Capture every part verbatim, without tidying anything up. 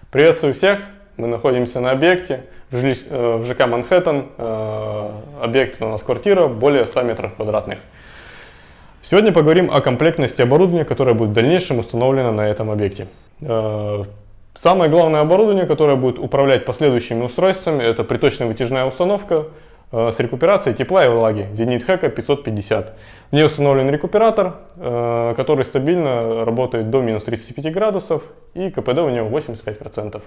Приветствую всех! Мы находимся на объекте в, жили... в ЖК Манхэттен. Объект у нас квартира более ста метров квадратных. Сегодня поговорим о комплектности оборудования, которое будет в дальнейшем установлено на этом объекте. Самое главное оборудование, которое будет управлять последующими устройствами, это приточно-вытяжная установка с рекуперацией тепла и влаги Zenit Heco пятьсот пятьдесят. В ней установлен рекуператор, который стабильно работает до минус тридцати пяти градусов, и КПД у него восемьдесят пять процентов.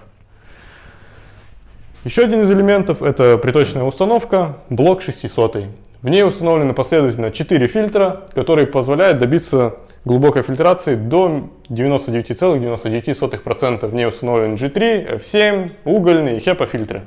Еще один из элементов — это приточная установка, блок шестисот. В ней установлены последовательно четыре фильтра, которые позволяют добиться глубокой фильтрации до девяноста девяти целых девяноста девяти сотых процента. В ней установлен джи три, эф семь, угольные и HEPA фильтры.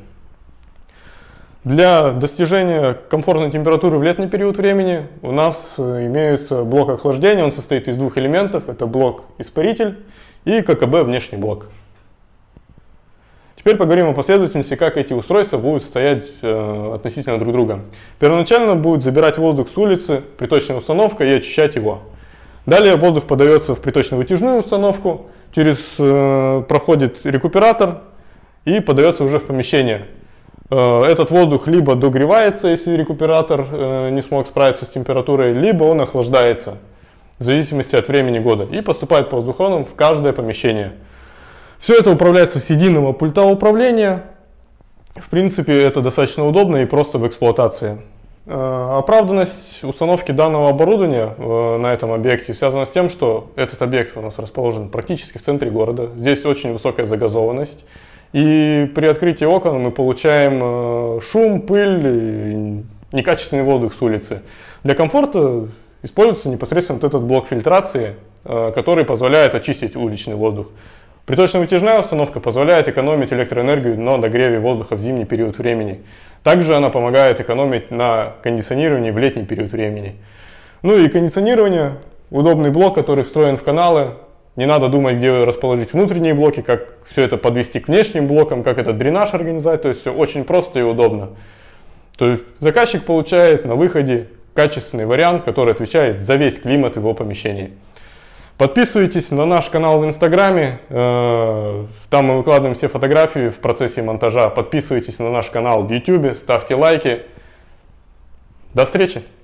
Для достижения комфортной температуры в летний период времени у нас имеется блок охлаждения. Он состоит из двух элементов. Это блок-испаритель и ККБ внешний блок. Теперь поговорим о последовательности, как эти устройства будут стоять э, относительно друг друга. Первоначально будет забирать воздух с улицы приточная установка и очищать его. Далее воздух подается в приточно-вытяжную установку, через э, проходит рекуператор и подается уже в помещение. Э, этот воздух либо догревается, если рекуператор э, не смог справиться с температурой, либо он охлаждается, в зависимости от времени года, и поступает по воздухону в каждое помещение. Все это управляется с единого пульта управления. В принципе, это достаточно удобно и просто в эксплуатации. Оправданность установки данного оборудования на этом объекте связана с тем, что этот объект у нас расположен практически в центре города. Здесь очень высокая загазованность. И при открытии окон мы получаем шум, пыль и некачественный воздух с улицы. Для комфорта используется непосредственно вот этот блок фильтрации, который позволяет очистить уличный воздух. Приточно-вытяжная установка позволяет экономить электроэнергию на нагреве воздуха в зимний период времени. Также она помогает экономить на кондиционировании в летний период времени. Ну и кондиционирование. Удобный блок, который встроен в каналы. Не надо думать, где расположить внутренние блоки, как все это подвести к внешним блокам, как этот дренаж организовать. То есть все очень просто и удобно. То есть заказчик получает на выходе качественный вариант, который отвечает за весь климат его помещения. Подписывайтесь на наш канал в Инстаграме, там мы выкладываем все фотографии в процессе монтажа. Подписывайтесь на наш канал в Ютубе, ставьте лайки. До встречи!